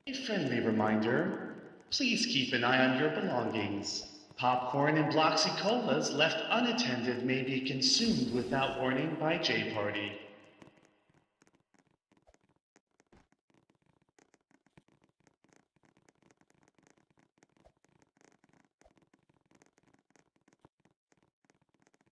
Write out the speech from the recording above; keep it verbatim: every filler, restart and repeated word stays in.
A friendly reminder, please keep an eye on your belongings. Popcorn and Bloxy Colas left unattended may be consumed without warning by J Party.